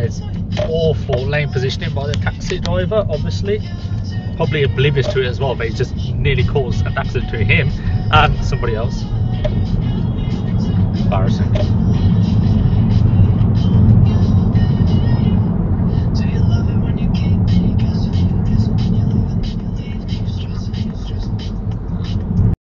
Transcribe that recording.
That is awful lane positioning by the taxi driver, obviously. Probably oblivious to it as well, but he just nearly caused an accident to him and somebody else. Embarrassing.